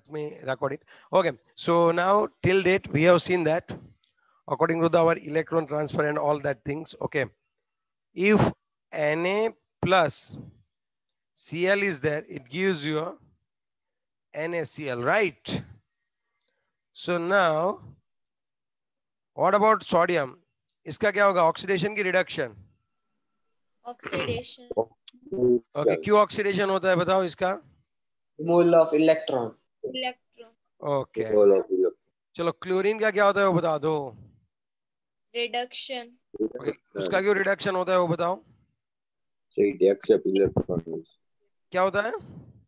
let me record it. Okay, so now till date we have seen that according to our electron transfer and all that things. Okay, if Na plus Cl is there, it gives you a NaCl, right? So now what about sodium? इसका क्या होगा? Oxidation की reduction. Oxidation. Okay, क्यों oxidation होता है बताओ इसका? Removal of electron. Electron. Okay, चलो क्लोरीन का क्या होता है वो बता दो. Reduction. ओके, उसका क्यों रिडक्शन होता है वो बताओ. क्या होता है?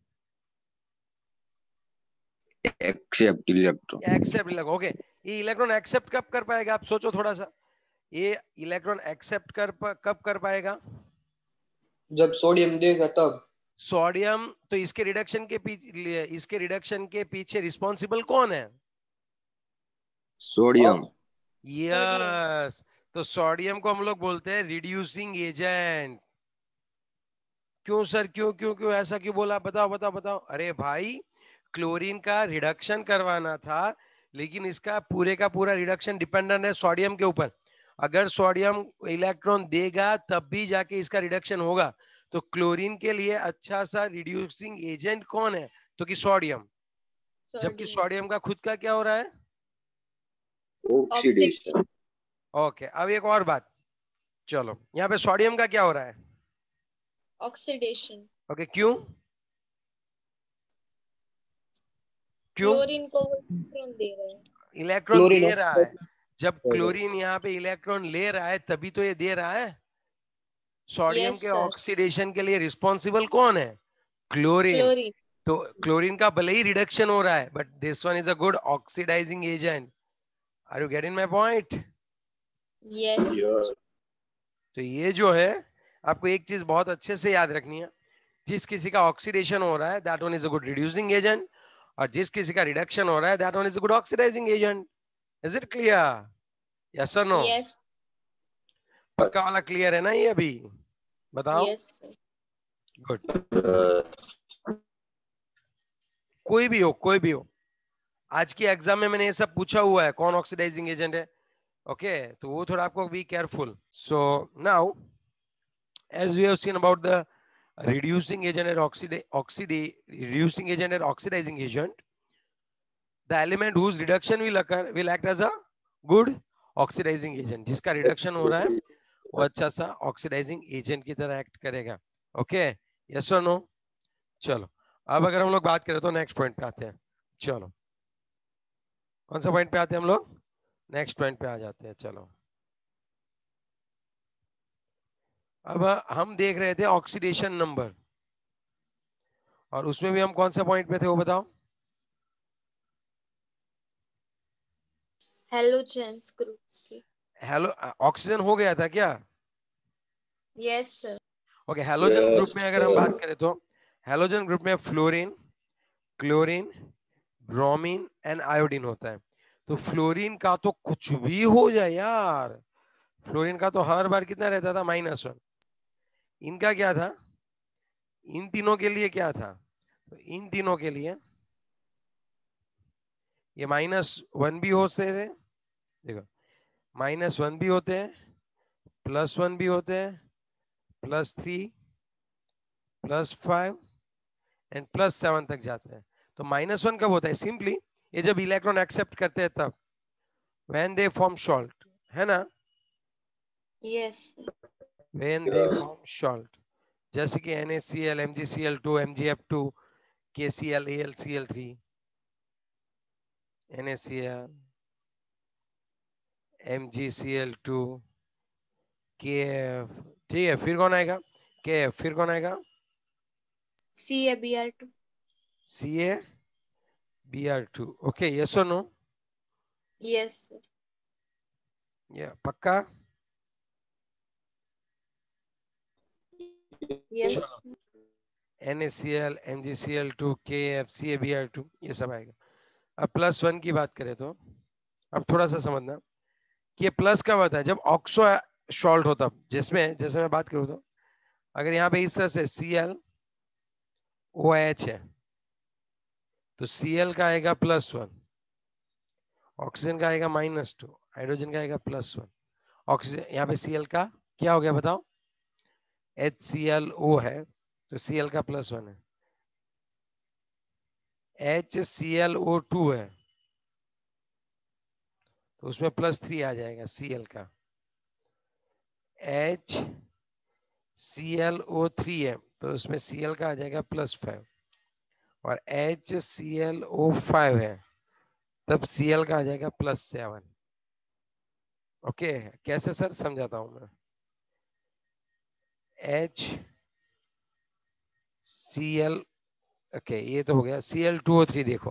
Accept electron. Accept electron. Okay, ये इलेक्ट्रॉन एक्सेप्ट कब कर पाएगा? आप सोचो थोड़ा सा. ये इलेक्ट्रॉन एक्सेप्ट कब कर पाएगा? जब सोडियम देगा तब. सोडियम तो इसके रिडक्शन के पीछे रिस्पॉन्सिबल कौन है? सोडियम. यस, तो सोडियम को हम लोग बोलते हैं रिड्यूसिंग एजेंट. क्यों सर, क्यों क्यों क्यों ऐसा क्यों बोला? बताओ बताओ बताओ. अरे भाई, क्लोरीन का रिडक्शन करवाना था, लेकिन इसका पूरे का पूरा रिडक्शन डिपेंडेंट है सोडियम के ऊपर. अगर सोडियम इलेक्ट्रॉन देगा तब भी जाके इसका रिडक्शन होगा. तो क्लोरीन के लिए अच्छा सा रिड्यूसिंग एजेंट कौन है? तो कि सोडियम. जबकि सोडियम का खुद का क्या हो रहा है? ऑक्सीडेशन. ओके, अब एक और बात. चलो, यहाँ पे सोडियम का क्या हो रहा है? Oxidation. ओके, क्यों क्यों? क्लोरीन को वो इलेक्ट्रॉन दे रहे हैं. इलेक्ट्रॉन दे रहा है. जब क्लोरीन यहाँ पे इलेक्ट्रॉन ले रहा है तभी तो ये दे रहा है. सोडियम Yes, के sir. ऑक्सीडेशन के लिए रिस्पॉन्सिबल कौन है? क्लोरीन. Chlorine. तो क्लोरीन का भले ही रिडक्शन हो रहा है, but this one is a good oxidizing agent. Are you getting my point? Yes. तो ये जो है, आपको एक चीज बहुत अच्छे से याद रखनी है. जिस किसी का ऑक्सीडेशन हो रहा है, that one is a good reducing agent. और जिस किसी का रिडक्शन हो रहा है, that one is a good oxidizing agent. Is it clear? Yes और नो? Yes. पक्का वाला क्लियर है ना ये अभी? बताओ. Yes, sir. गुड. कोई भी हो, आज की एग्जाम में मैंने ये सब पूछा हुआ है, कौन ऑक्सीडाइजिंग एजेंट है. ओके, तो वो थोड़ा आपको be careful. So now as we have seen about the reducing agent and reducing agent and oxidizing agent, the element whose reduction will occur will act as a good oxidizing agent. जिसका reduction हो रहा है वो अच्छा सा oxidising agent की तरह act करेगा. ओके, यस और नो? चलो, अब अगर हम लोग बात करें तो नेक्स्ट पॉइंट पे आते हैं. चलो, कौन सा पॉइंट पे आते हैं हम लोग? नेक्स्ट पॉइंट पे आ जाते हैं. चलो, अब हम देख रहे थे ऑक्सीडेशन नंबर, और उसमें भी हम कौन सा पॉइंट पे थे वो बताओ. Halogens group की. हेलो, ऑक्सीजन हो गया था क्या? Yes, sir. Okay, halogen group में अगर हम बात करें तो हेलोजन ग्रुप में fluorine, chlorine, bromine and iodine होता है. तो फ्लोरीन का तो कुछ भी हो जाए यार, फ्लोरीन का तो हर बार कितना रहता था? -1. इनका क्या था? इन तीनों के लिए क्या था? तो इन तीनों के लिए ये -1 भी होते थे. देखो, -1 भी होते हैं, +1 भी होते हैं, +3, +5 एंड +7 तक जाते हैं. तो -1 कब होता है? सिंपली ये जब इलेक्ट्रॉन एक्सेप्ट करते हैं तब, व्हेन दे फॉर्म सॉल्ट, है ना? Yes. When they form salt, जैसे कि NaCl, MgCl2, MgF2, KCl, AlCl3, NaCl, MgCl2, KF. ठीक है, फिर कौन आएगा? KF. फिर कौन आएगा? CaBr2. CaBr2. ओके, यस और नो? Yes, sir. या पक्का? Yes. चलो, NaCl, MgCl2, KF, CaBr2, ये सब आएगा. अब +1 की बात करें तो अब थोड़ा सा समझना कि ये प्लस कब आता है? जब ऑक्सो सॉल्ट होता, जिसमें जैसे मैं बात करूँ तो अगर यहाँ पे इस तरह से ClOH है, तो Cl का आएगा +1, ऑक्सीजन का आएगा -2, हाइड्रोजन का आएगा +1। ऑक्सीजन यहाँ पे Cl का क्या हो गया बताओ, HClO है तो Cl का +1 है, HClO2 है तो उसमें +3 आ जाएगा Cl का, HClO3 है तो उसमें Cl का आ जाएगा +5, और HClO5 है तब Cl का आ जाएगा +7। ओके, कैसे सर, समझाता हूं मैं। HCl, ओके ये तो हो गया। Cl2O3 देखो,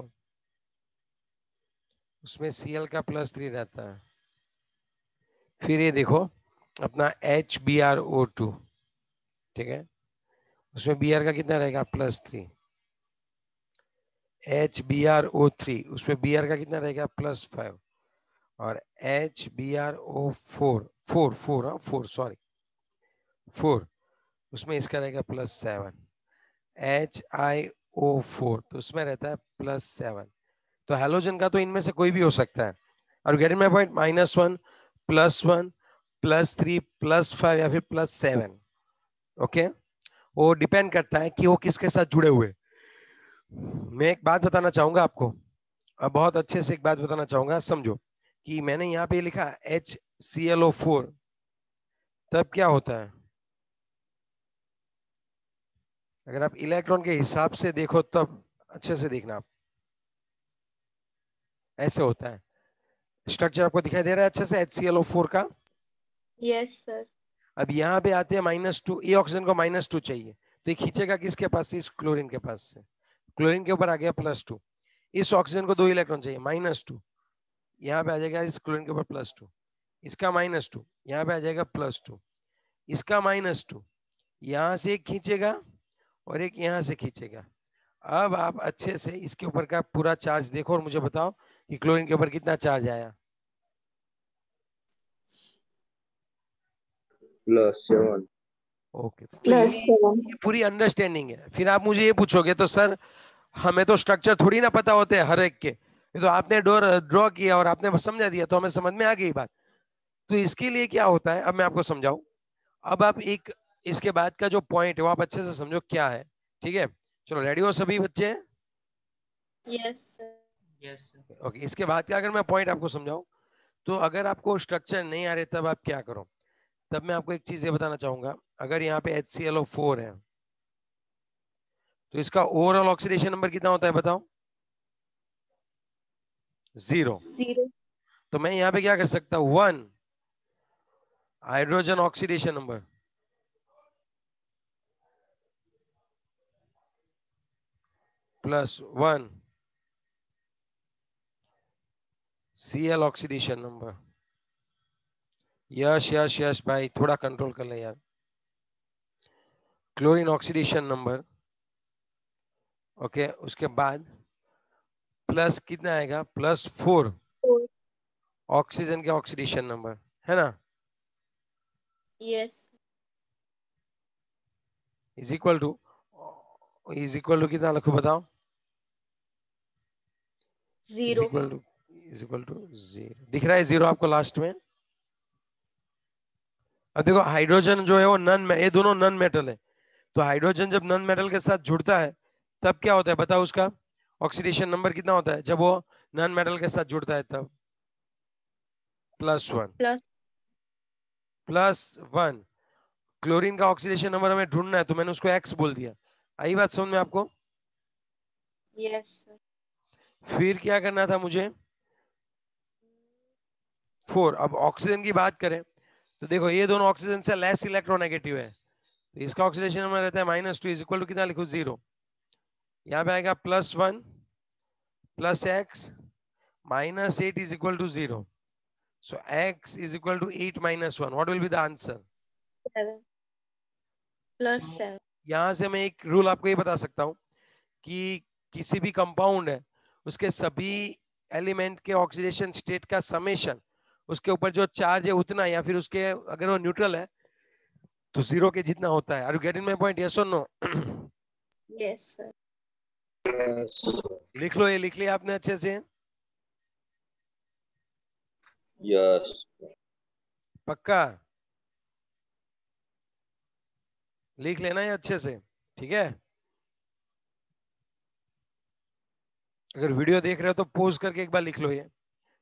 उसमें Cl का +3 रहता है। फिर ये देखो अपना HBrO2, ठीक है, उसमें Br का कितना रहेगा +3। HBrO3 उसमें Br का कितना रहेगा +5, और HBrO4 4 उसमें इसका रहेगा +7। HiO4 तो उसमें रहता है +7। तो हैलोजन का तो इनमें से कोई भी हो सकता है। और गेटिंग माय पॉइंट, -1 +1 +3 +5 या फिर +7। ओके, वो डिपेंड करता है कि वो किसके साथ जुड़े हुए। मैं एक बात बताना चाहूंगा आपको, अब बहुत अच्छे से एक बात बताना चाहूंगा, समझो कि मैंने यहाँ पे लिखा HClO4, तब क्या होता है, अगर आप इलेक्ट्रॉन के हिसाब से देखो तब अच्छे से देखना, आप ऐसे होता है। स्ट्रक्चर आपको दिखाई दे रहा है अच्छे से HClO4 का। Yes, sir. अब यहाँ पे आते हैं -2, ये ऑक्सीजन को -2 चाहिए तो ये खींचेगा किसके पास से, इस क्लोरीन के पास से। क्लोरीन के ऊपर आ गया +2, इस ऑक्सीजन को 2 इलेक्ट्रॉन चाहिए, -2, यहाँ पे आ जाएगा इस क्लोरीन के ऊपर +2, इसका -2 यहाँ पे आ जाएगा +2, इसका -2 यहाँ से एक खींचेगा और एक यहाँ से खींचेगा। अब आप अच्छे से इसके ऊपर का पूरा चार्ज देखो और मुझे बताओ कि क्लोरीन के ऊपर कितना चार्ज आया। +7। ओके, तो ये पूरी अंडरस्टैंडिंग है। फिर आप मुझे ये पूछोगे तो सर हमें तो स्ट्रक्चर थोड़ी ना पता होते हैं हर एक के, ये तो आपने ड्रॉ किया और आपने समझा दिया तो हमें समझ में आ गई बात। तो इसके लिए क्या होता है, अब मैं आपको समझाऊं। अब आप एक इसके बाद का जो पॉइंट है वो आप अच्छे से समझो क्या है, ठीक है। चलो रेडी हो सभी बच्चे? Yes, sir. Yes, sir. Okay, इसके बाद का अगर मैं पॉइंट आपको समझाऊं, तो अगर आपको स्ट्रक्चर नहीं आ रहे तब आप क्या करो, तब मैं आपको एक चीज ये बताना चाहूंगा। अगर यहाँ पे HClO4 है तो इसका ओवरऑल ऑक्सीडेशन नंबर कितना होता है बताओ? 0। 0. तो मैं यहाँ पे क्या कर सकता हूँ, 1 hydrogen oxidation number +1 Cl oxidation number. Yash Yash Yash भाई थोड़ा कंट्रोल कर ले यार। क्लोरीन ऑक्सीडेशन नंबर, ओके, उसके बाद प्लस कितना आएगा, +4 4. ऑक्सीजन के ऑक्सीडेशन नंबर, है ना, Yes. इज इक्वल टू कितना लिखो बताओ? 0. Is equal to 0। दिख रहा है 0 आपको लास्ट में? अब देखो हाइड्रोजन जो है वो ये दोनों नन मेटल है, तो हाइड्रोजन जब नन मेटल के साथ जुड़ता है तब क्या होता है बताओ, उसका ऑक्सीडेशन नंबर कितना होता है जब वो नन मेटल के साथ जुड़ता है तब? +1 Plus. +1। क्लोरीन का ऑक्सीडेशन नंबर हमें ढूंढना है तो मैंने उसको X बोल दिया। आई बात समझ में आपको? Yes, sir. फिर क्या करना था मुझे, 4। अब ऑक्सीजन की बात करें तो देखो ये दोनों ऑक्सीजन से लेस इलेक्ट्रोनेगेटिव है, तो इसका ऑक्सीडेशन नंबर रहता है -2 इज इक्वल टू कितना लिखो, 0। यहाँ पे आएगा +1 +x -8 is equal to 0। So x is equal to 8 minus 1. What will be the answer? 7. Plus So 7. यहाँ से मैं एक रूल आपको ये बता सकता हूँ कि किसी भी कंपाउंड है उसके सभी एलिमेंट के ऑक्सीडेशन स्टेट का समेशन, उसके ऊपर जो चार्ज है उतना, या फिर उसके अगर वो न्यूट्रल है तो 0 के जितना होता है। Are you getting my point, yes और नो? Yes, sir. लिख लो, ये लिख लिया आपने अच्छे से? यस। पक्का लिख लेना ये अच्छे से, ठीक है? अगर वीडियो देख रहे हो तो पॉज करके एक बार लिख लो ये।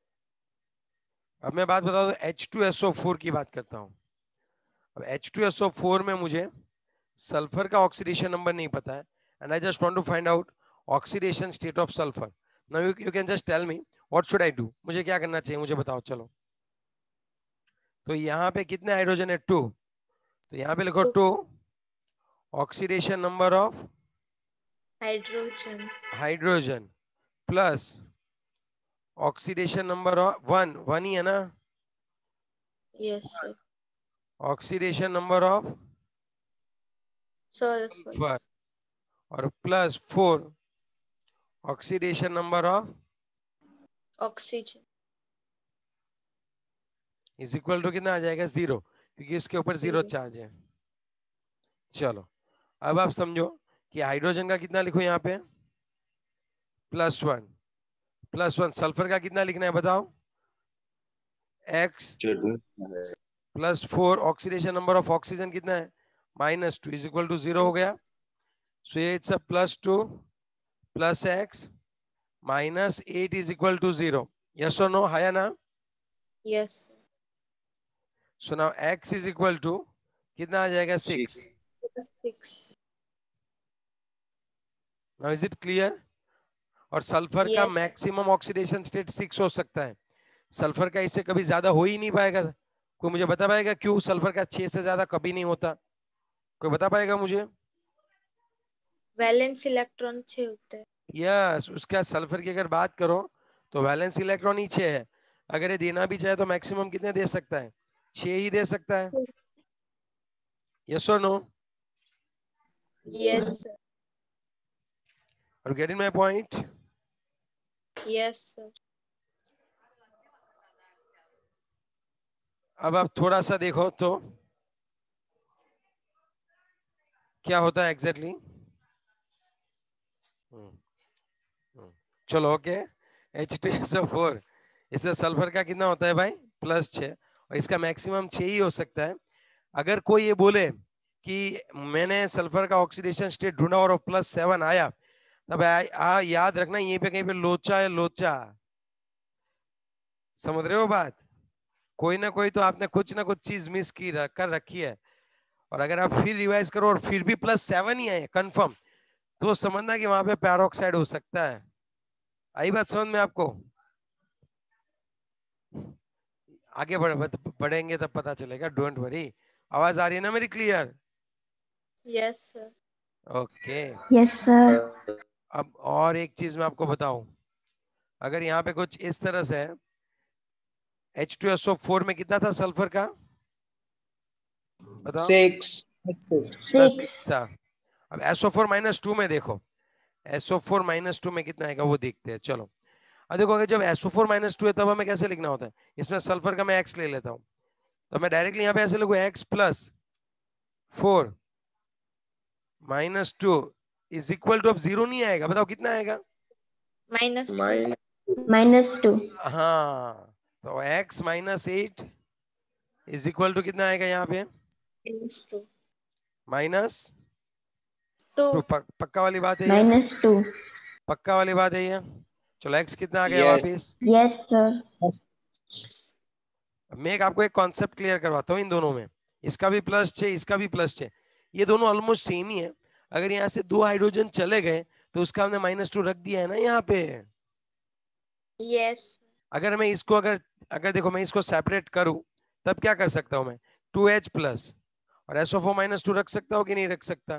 अब मैं बात बता दूं, H2SO4 की बात करता हूं। अब H2SO4 में मुझे सल्फर का ऑक्सीडेशन नंबर नहीं पता है, and I just want to find out oxidation state of sulphur. Now you can just tell me what should I do, मुझे क्या करना चाहिए, मुझे बताओ। चलो, तो यहाँ पे कितने हाइड्रोजन है? 2। तो यहाँ पे लिखो 2 oxidation number of hydrogen. Hydrogen plus oxidation number of 1 ही है ना? Yes sir. Oxidation number of sulphur. Sulphur और plus 4 oxidation number of oxygen. Is equal to कितना आ जाएगा? 0, क्योंकि इसके ऊपर 0 0। चार्ज है। चलो, अब आप समझो कि हाइड्रोजन का कितना लिखो यहाँ पे? +1 +1। सल्फर का कितना लिखना है बताओ? X +4 oxidation number of oxygen कितना है? -2 इज इक्वल टू 0 हो गया। सो ये it's a +2 + x -8 is equal to 0। Yes और नो, है ना? Yes. So now x is equal to कितना आ जाएगा? 6। 6। Now is it clear? और सल्फर का यस। मैक्सिमम ऑक्सीडेशन स्टेट 6 हो सकता है, सल्फर का इससे कभी ज्यादा हो ही नहीं पाएगा। कोई मुझे बता पाएगा क्यों सल्फर का 6 से ज्यादा कभी नहीं होता? कोई बता पाएगा मुझे? वैलेंस इलेक्ट्रॉन 6 होते हैं। यस, उसका सल्फर की अगर बात करो तो वैलेंस इलेक्ट्रॉन ही 6 है। अगर ये देना भी चाहे तो मैक्सिमम कितने दे सकता है? 6 ही दे सकता है। यस और no? Yes sir. Are getting my point? Yes sir. अब आप थोड़ा सा देखो तो क्या होता है एग्जैक्टली चलो, ओके। H2SO4, इसमें सल्फर का कितना होता है भाई? +6, और इसका मैक्सिमम 6 ही हो सकता है। अगर कोई ये बोले कि मैंने सल्फर का ऑक्सीडेशन स्टेट ढूंढा और +7 आया, तब याद रखना ये पे कहीं पे लोचा है, लोचा। समझ रहे हो बात? कोई ना कोई तो आपने कुछ ना कुछ चीज मिस कर रखी है। और अगर आप फिर रिवाइज करो और फिर भी +7 ही आए कंफर्म, तो समझना कि वहां पे पैरोक्साइड हो सकता है। आई बात समझ में आपको? आगे बढ़ेंगे तब पता चलेगा, डोंट वरी। आवाज आ रही है ना मेरी clear? Yes sir. Okay. Yes sir. अब और एक चीज मैं आपको बताऊं, अगर यहाँ पे कुछ इस तरह से है, H2SO4 में कितना था सल्फर का? बताओ। 6 +6 था। अब SO4 - 2 में देखो, SO4 - 2 में कितना आएगा वो देखते हैं। चलो, अब देखो, अगर जब SO4 - 2 है तब हमें कैसे लिखना होता है? इसमें सल्फर का मैं x ले लेता हूँ, तो मैं डायरेक्टली यहाँ पे ऐसे लिखूँ x +4 -2 इज इक्वल टू, अब 0 नहीं आएगा, बताओ कितना आएगा? -2। -2। हाँ, तो x -8 इज इक्वल टू कितना आएगा यहाँ पे? -2। -2। पक्का वाली बात है ये? -2। पक्का वाली बात है ये? चलो, x कितना आ गया Yes. वापिस? Yes sir. मैं आपको एक कॉन्सेप्ट क्लियर करवाता हूँ इन दोनों में। इसका भी +6, इसका भी +6, ये दोनों ऑलमोस्ट सेम ही है। अगर यहाँ से 2 हाइड्रोजन चले गए तो उसका हमने -2 रख दिया है ना यहाँ पे। यस। अगर मैं इसको अगर अगर देखो, मैं इसको सेपरेट करूं तब क्या कर सकता हूं मैं? 2H+ और SO4 - 2 रख सकता हूं कि नहीं रख सकता?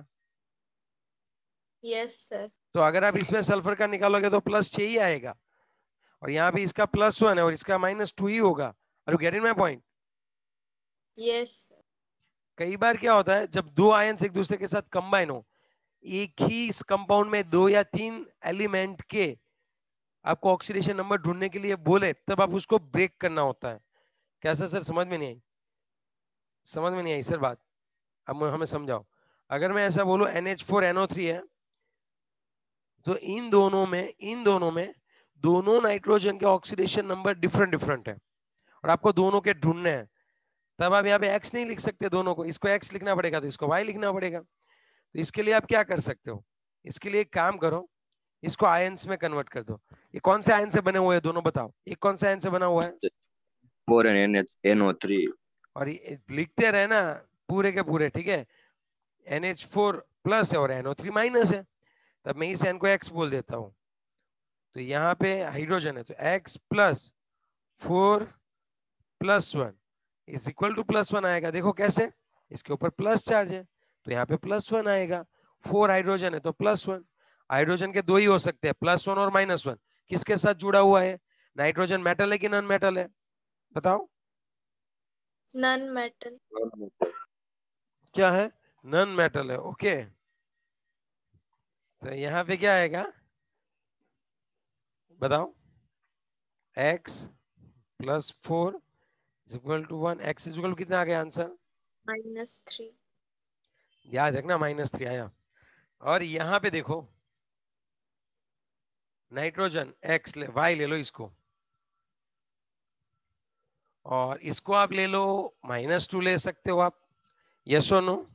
Yes sir. तो अगर आप इसमें सल्फर का निकालोगे तो +6 ही आएगा, और यहाँ भी इसका +1 है और इसका -2 ही होगा। Are you getting my point? Yes. कई बार क्या होता है, जब 2 आयंस एक दूसरे के साथ कंबाइन हो, एक ही कंपाउंड में 2 या 3 एलिमेंट के आपको ऑक्सीडेशन नंबर ढूंढने के लिए बोले, तब आप उसको ब्रेक करना होता है। कैसा सर, समझ में नहीं आई? समझ में नहीं आई सर बात? अब हमें समझाओ। अगर मैं ऐसा बोलूं NH4NO3 है, तो इन दोनों में दोनों नाइट्रोजन के ऑक्सीडेशन नंबर डिफरेंट डिफरेंट है और आपको दोनों के ढूंढने हैं। तब आप यहाँ पे x नहीं लिख सकते दोनों को, इसको x लिखना पड़ेगा तो इसको y लिखना पड़ेगा। तो इसके लिए आप क्या कर सकते हो, इसके लिए एक काम करो, इसको आयंस में कन्वर्ट कर दो। ये कौन से आयन से बने हुए हैं दोनों बताओ, एक कौन से आयन से बना हुआ है? 4 NO3 और ये लिखते रहे ना पूरे के पूरे, ठीक है। NH4 प्लस है और NO3 माइनस है, तब मैं इस n को x बोल देता हूँ। तो यहाँ पे हाइड्रोजन है तो x plus 4 plus 1 is equal to +1 आएगा। देखो कैसे, इसके ऊपर प्लस चार्ज है तो यहाँ पे +1 आएगा। 4 हाइड्रोजन है तो +1। हाइड्रोजन के दो ही हो सकते हैं, +1 और -1। किसके साथ जुड़ा हुआ है? नाइट्रोजन मेटल है कि नॉन मेटल है बताओ? Non metal. क्या है? नॉन मेटल है। ओके, तो यहाँ पे क्या आएगा बताओ? x plus 4 is equal to 1। x is equal to कितना आ गया आंसर? -3। याद रखना -3 आया। और यहाँ पे देखो नाइट्रोजन x ले, y ले लो इसको, और इसको आप ले लो -2 ले सकते हो आप, यस और नो?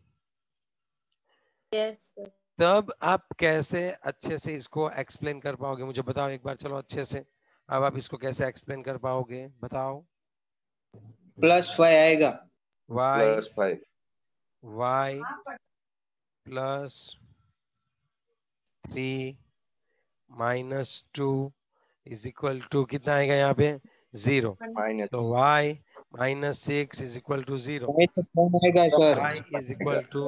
Yes sir. तब आप कैसे अच्छे से इसको एक्सप्लेन कर पाओगे मुझे बताओ एक बार, चलो अच्छे से। अब आप इसको कैसे एक्सप्लेन कर पाओगे बताओ? +5 आएगा। y +5 y plus 3 -2 is equal to कितना आएगा यहाँ पे? 0। -. तो y -6 इज इक्वल टू 0। -1 आएगा sir. y is equal to,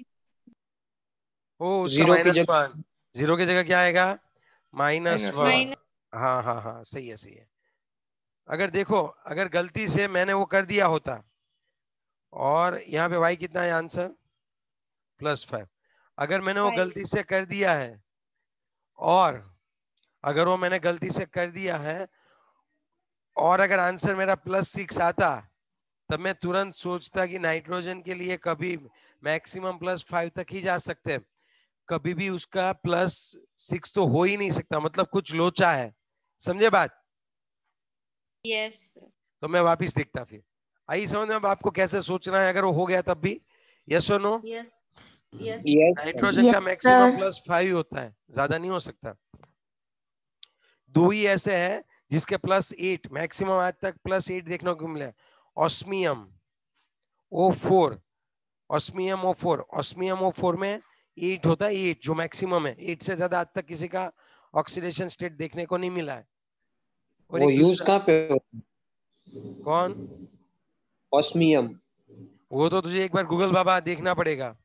ओ उसका 0 की जगह -1, 0 की जगह क्या आएगा? -1 -1। हाँ हाँ हाँ सही है सही है। अगर देखो अगर गलती से मैंने वो कर दिया होता, और यहाँ पे y कितना है आंसर? +5। अगर मैंने वो 5। गलती से कर दिया है, और अगर वो मैंने गलती से कर दिया है और अगर आंसर मेरा +6 आता, तब मैं तुरंत सोचता कि नाइट्रोजन के लिए कभी मैक्सिमम +5 तक ही जा सकते हैं, कभी भी उसका +6 तो हो ही नहीं सकता, मतलब कुछ लोचा है। समझे बात? Yes sir. तो मैं वापिस देखता फिर। आई समझ में अब आपको कैसे सोचना है अगर वो हो गया तब भी? यस और no? Yes yes. Yes nitrogen का Yes, मैक्सिमम sir. +5 ही होता है, ज्यादा नहीं हो सकता। दो ही ऐसे है जिसके +8 मैक्सिमम आज तक +8 देखने को मिला है। ऑस्मियम O4, ऑस्मियम O4 में 8 होता है, 8 जो मैक्सिमम है। 8 से ज्यादा आज तक किसी का ऑक्सीडेशन स्टेट देखने को नहीं मिला है। और वो एक यूज दूसरा कहाँ पे होता है? कौन? ऑस्मियम। वो तो तुझे एक बार गूगल बाबा देखना पड़ेगा।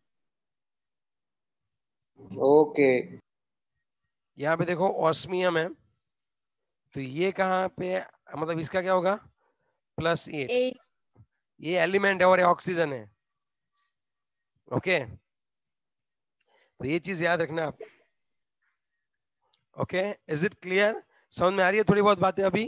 ओके। यहाँ पे देखो ऑस्मियम है, तो ये कहाँ पे मतलब इसका क्या होगा? +8। 8। ये एलिमेंट है और ये ऑक्सीजन है। ओके, तो ये चीज याद रखना आप। Okay, is it clear? समझ में आ रही है थोड़ी बहुत बातें अभी?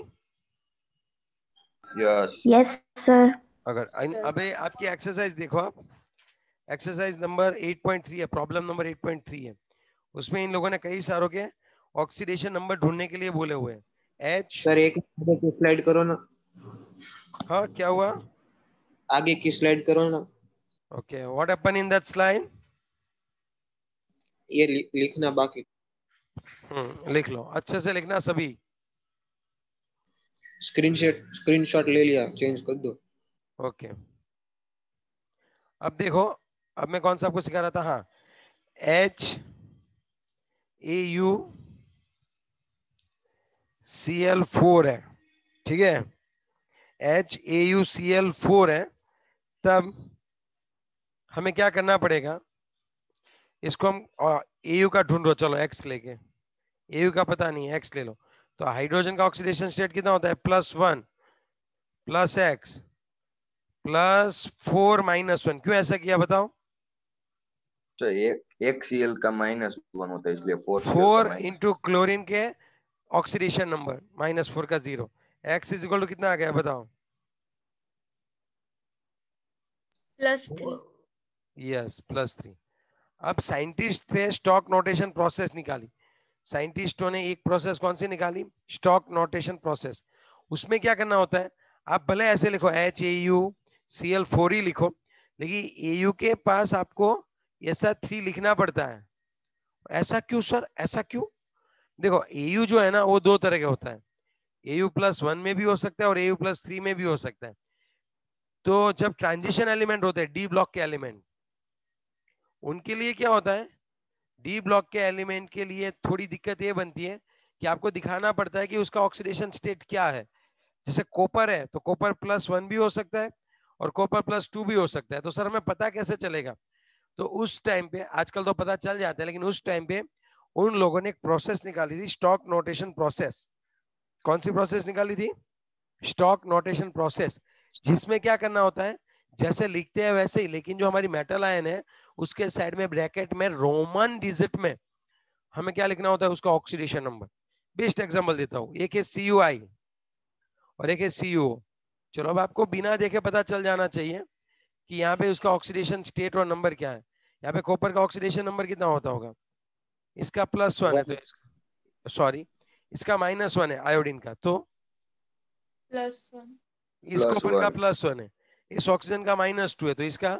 Yes. Yes, sir. अगर सर। अबे आपकी एक्सरसाइज देखो आप, एक्सरसाइज नंबर 8.3 है, प्रॉब्लम नंबर 8.3 है। उसमें इन लोगों ने कई सारों के ऑक्सीडेशन नंबर ढूंढने के लिए बोले हुए हैं। H, सर एक आगे की स्लाइड करो ना। हाँ क्या हुआ? आगे की स्लाइड करो ना। Okay, what happen in that slide? ये लिखना बाकी। लिख लो अच्छे से लिखना सभी। स्क्रीनशॉट ले लिया, चेंज कर दो। ओके, अब देखो, अब मैं कौन सा आपको सिखा रहा था? हाँ, HAuCl4 है, ठीक है। HAuCl4 है, तब हमें क्या करना पड़ेगा? इसको हम AU का ढूंढो, चलो X लेके। AU का पता नहीं है, X ले लो। तो हाइड्रोजन का ऑक्सीडेशन स्टेट कितना होता है? +1 +X +4 -1। क्यों ऐसा किया बताओ? तो एक Cl का -1 होता है, इसलिए 4 Cl 4 का इंटू क्लोरीन के ऑक्सीडेशन नंबर -4 का 0। X इज इक्वल टू कितना आ गया बताओ? +3। यस +3। अब साइंटिस्ट थे स्टॉक नोटेशन प्रोसेस निकाली, साइंटिस्टों ने एक प्रोसेस कौन सी निकाली, स्टॉक नोटेशन प्रोसेस। उसमें क्या करना होता है, आप भले ऐसे लिखो HAuCl4 ही लिखो, लेकिन Au के पास आपको SR3 लिखना पड़ता है। ऐसा क्यों सर, ऐसा क्यों? देखो Au जो है ना वो दो तरह के होता है, Au+1 में भी हो सकता है और Au+3 में भी हो सकता है। तो जब ट्रांजिशन एलिमेंट होते हैं डी ब्लॉक के एलिमेंट, उनके लिए क्या होता है, डी ब्लॉक के एलिमेंट के लिए थोड़ी दिक्कत ये बनती है कि आपको दिखाना पड़ता है कि उसका ऑक्सीडेशन स्टेट क्या है। जैसे कॉपर है तो कॉपर+1 भी हो सकता है और कॉपर+2 भी हो सकता है। तो सर हमें पता कैसे चलेगा? तो उस टाइम पे, आजकल तो पता चल जाता है, लेकिन उस टाइम पे उन लोगों ने एक प्रोसेस निकाली थी, स्टॉक नोटेशन प्रोसेस। कौन सी प्रोसेस निकाली थी? स्टॉक नोटेशन प्रोसेस, जिसमें क्या करना होता है, जैसे लिखते हैं वैसे ही, लेकिन जो हमारी मेटल आयन है उसके साइड में ब्रैकेट में रोमन डिजिट में हमें क्या लिखना होता है, उसका ऑक्सीडेशन नंबर। बेस्ट एग्जांपल देता हूं, एक है CuI और एक है CuO। चलो अब आपको बिना देखे पता चल जाना चाहिए कि यहाँ पे उसका ऑक्सीडेशन स्टेट और नंबर क्या है। यहाँ पे कॉपर का ऑक्सीडेशन नंबर कितना होता होगा, इसका +1 है तो इसका, सॉरी इसका -1 है आयोडीन का, तो +1 इस कॉपर का +1 +1 है, इस ऑक्सीजन का -2 है तो इसका,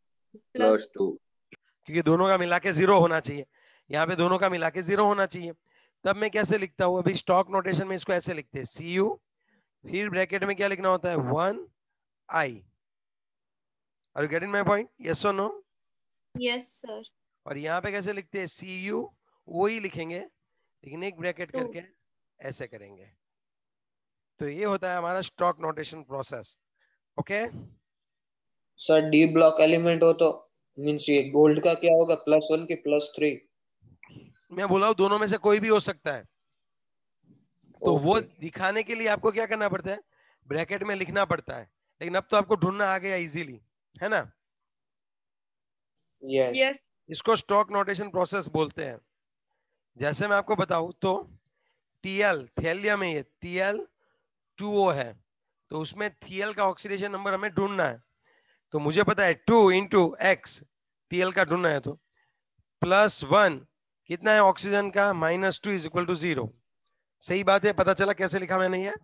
+2 +2 क्योंकि दोनों का मिला के 0 होना चाहिए, यहाँ पे दोनों का मिला के 0 होना चाहिए। तब मैं कैसे लिखता हूँ, अभी स्टॉक नोटेशन में इसको ऐसे लिखते हैं Cu, फिर ब्रैकेट में क्या लिखना होता है 1I। Are you getting my point, yes और नो? yes sir और यहाँ पे कैसे लिखते हैं Cu, वही लिखेंगे लेकिन एक ब्रैकेट 2 करके ऐसे करेंगे। तो ये होता है हमारा stock notation process. Okay, sir D block element हो तो मीन्स ये गोल्ड का क्या होगा, +1 की +3? मैं बोला हूँ दोनों में से कोई भी हो सकता है। तो वो ओके दिखाने के लिए आपको क्या करना पड़ता है, ब्रैकेट में लिखना पड़ता है, लेकिन अब तो आपको ढूंढना आ गया इजीली, है ना? यस yes इसको स्टॉक नोटेशन प्रोसेस बोलते हैं। जैसे मैं आपको बताऊं तो Tl थैलियम है, ये Tl2O है, तो उसमें Tl का ऑक्सीडेशन नंबर हमें ढूंढना है। तो मुझे पता है 2 × X Tl का ढूंढना है, तो +1 कितना है ऑक्सीजन का, -2 = 0। सही बात है, पता चला कैसे लिखा मैंने ये?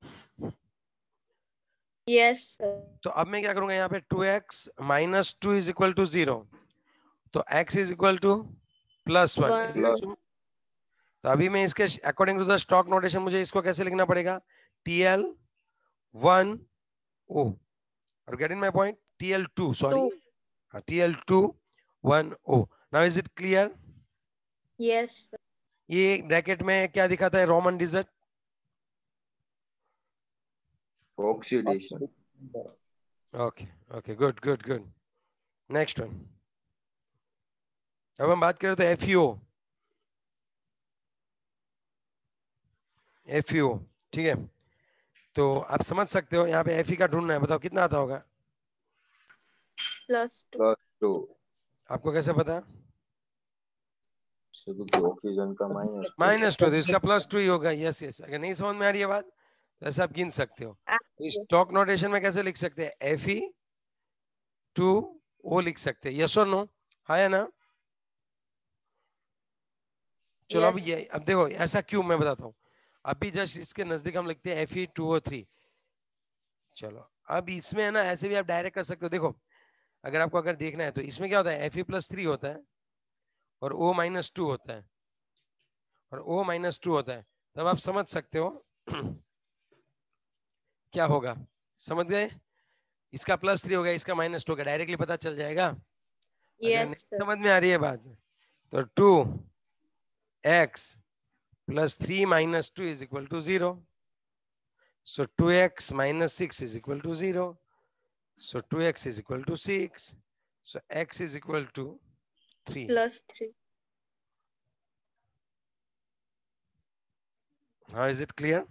yes sir तो अब मैं क्या करूंगा, यहाँ पे 2x -2 = 0, तो x +1 इज इक्वल 1 टू, तो अभी मैं इसके according to the stock notation मुझे इसको कैसे लिखना पड़ेगा, Tl1O, और getting my point, Tl2 sorry, 2 Tl2 1O। Now is it clear? yes sir ये ब्रैकेट में क्या दिखाता है, roman digit. Oxidation. Okay okay, good good good. Next one, अब हम बात करें तो FeO, ठीक है? तो आप समझ सकते हो, यहाँ पे Fe का ढूंढना है, बताओ कितना आता होगा? +2 +2 आपको कैसे पता? क्योंकि ऑक्सीजन का -2 -2 तो इसका +2 ही होगा। यस यस, अगर नहीं समझ में आ रही है बात तो ऐसे आप गिन सकते हो। तो yes स्टॉक नोटेशन में कैसे लिख सकते हैं, Fe2O लिख सकते हैं, यस और नो, हाँ या ना? चलो अब yes ये, अब देखो ऐसा क्यों, मैं बताता हूँ। अभी जस्ट इसके नजदीक हम लिखते हैं Fe2O3। चलो अब इसमें है ना, ऐसे भी आप डायरेक्ट कर सकते हो। देखो अगर आपको अगर देखना है तो इसमें क्या होता है, Fe+3 होता है और O-2 होता है और O-2 होता है, तब आप समझ सकते हो क्या होगा, समझ गए? इसका +3 होगा, इसका -2 होगा, डायरेक्टली पता चल जाएगा। अगर yes नहीं sir समझ में आ रही है बात तो 2x + 3 - 2 = 0, so 2x - 6 = 0, so 2x = 6, so x = 3। +3 How is it clear?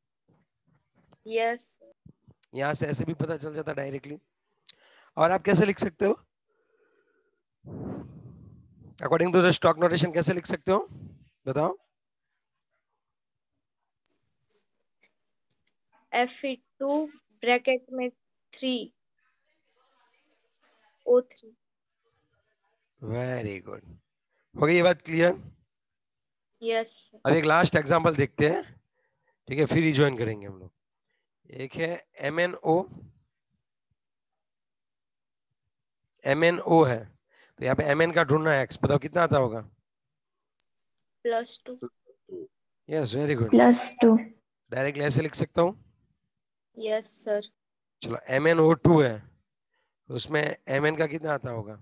yes sir. यहां से ऐसे भी पता चल जाता डायरेक्टली। और आप कैसे लिख सकते हो, according to the stock notation कैसे लिख सकते हो, बताओ? Fe2 ब्रैकेट में 3 O3 वेरी गुड, हो गई ये बात क्लियर? Yes. अब एक लास्ट एग्जांपल देखते हैं, ठीक है, फिर रिजॉइन करेंगे हम लोग। एक है MnO, MnO है, तो यहाँ पे Mn का ढूंढना है, x बताओ कितना आता होगा? +2. Yes, very good. +2. डायरेक्टली ऐसे लिख सकता हूँ। Yes, sir. चलो MnO2 है, उसमें Mn का कितना आता होगा?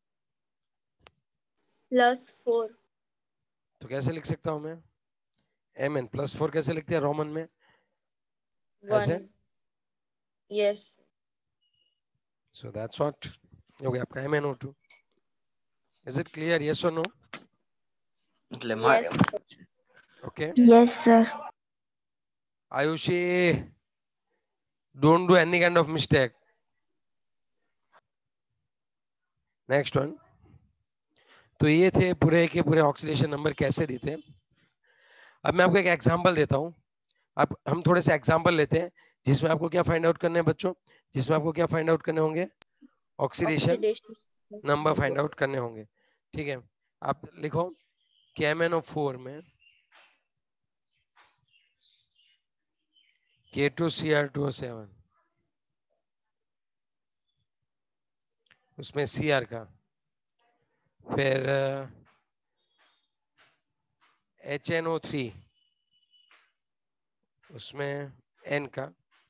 +4. तो कैसे लिख सकता हूँ मैं? Mn +4 कैसे लिखते हैं रोमन में? ऐसे। 1. Yes. So that's what हो गया आपका MnO2. Is it clear? Yes or no? એટલે Yes. Okay. Yes, sir. Ayushi, don't do any kind of mistake. Next one. तो ये थे पूरे के पूरे ऑक्सीडेशन नंबर कैसे देते हैं। अब मैं आपको एक एग्जांपल देता हूँ। अब हम थोड़े से एग्जांपल लेते हैं जिसमें आपको क्या फाइंड आउट करने हैं बच्चों, जिसमें आपको क्या फाइंड आउट करने होंगे? Oxidation Oxidation. Number find out करने होंगे। ठीक है, आप लिखो कि MnO4 में K2Cr2O7, उसमें Cr का, फिर HNO3, उसमें N का,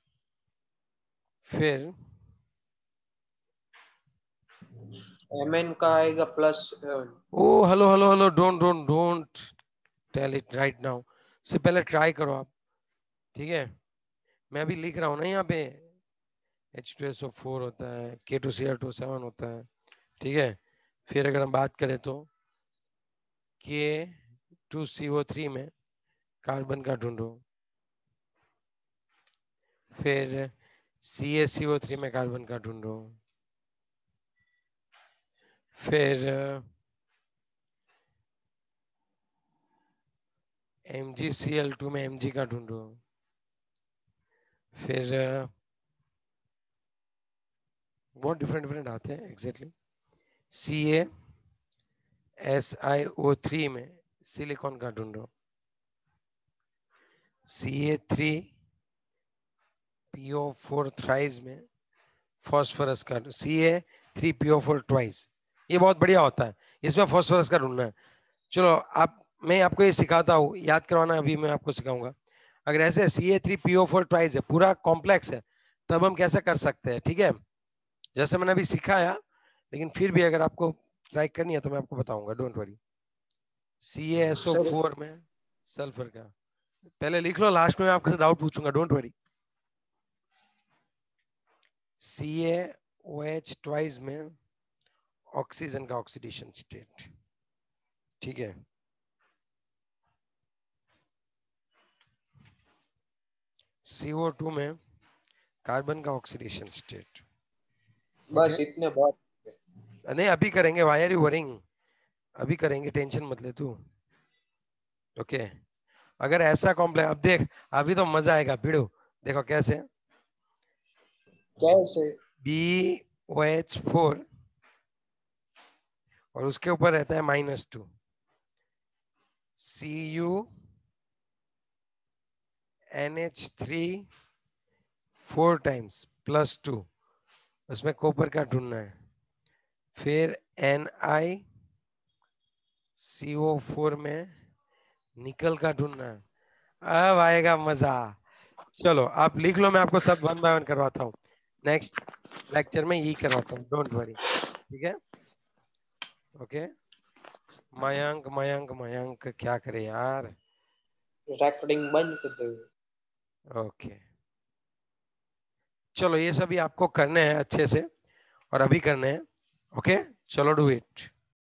फिर Mn का आएगा +7. Oh hello hello hello, don't tell it right now, से पहले ट्राई करो आप। ठीक है, मैं अभी लिख रहा हूँ ना यहाँ पे, H2SO4 होता है, K2Cr2O7 होता है। ठीक है, फिर अगर हम बात करें तो K2CO3 में कार्बन का ढूंढो, फिर CaCO3 में कार्बन का ढूंढो, फिर MgCl2 में Mg का ढूंढो, फिर बहुत डिफरेंट आते हैं एग्जैक्टली। CaSiO3 में सिलिकॉन का ढूंढो, Ca3PO4 थ्राइस में फॉस्फोरस का, Ca3PO4 ट्वाइस, ये बहुत बढ़िया होता है, इसमें फॉस्फोरस का ढूंढना है। चलो आप, मैं आपको ये सिखाता हूँ, याद करवाना अभी मैं आपको सिखाऊंगा। अगर ऐसे Ca3PO4 ट्वाइस है, पूरा कॉम्प्लेक्स है, तब हम कैसे कर सकते हैं? ठीक है, जैसे मैंने अभी सिखाया, लेकिन फिर भी अगर आपको ट्राई करनी है तो मैं आपको बताऊंगा, डोंट वरी। CaSO4 में सल्फर का, पहले लिख लो, लास्ट में आपसे डाउट पूछूंगा, डोंट वरी। CaOH ट्वाइस में ऑक्सीजन का ऑक्सीडेशन स्टेट। ठीक है, CO2 में कार्बन का ऑक्सीडेशन स्टेट। बस इतने बहुत। नहीं अभी करेंगे, वाई आर यू वरिंग, अभी करेंगे, टेंशन मत ले तू। ओके, अगर ऐसा कॉम्प्लेक्स, अब देख अभी तो मजा आएगा भिड़ो, देखो कैसे। कैसे? BOH4 और उसके ऊपर रहता है -2, CuNH3 4 टाइम्स +2, उसमें कॉपर का ढूंढना है, फिर NiCO4 में निकल का ढूंढना है। अब आएगा मजा। चलो आप लिख लो, मैं आपको सब 1 बाय 1 करवाता हूँ, नेक्स्ट लेक्चर में यही करवाता हूँ, डोंट वरी। ठीक है, ओके। मयंक मयंक मयंक क्या करे यार, रिकॉर्डिंग बंद कर दो। ओके। चलो ये सभी आपको करने हैं अच्छे से, और अभी करने हैं, ओके। चलो डू इट।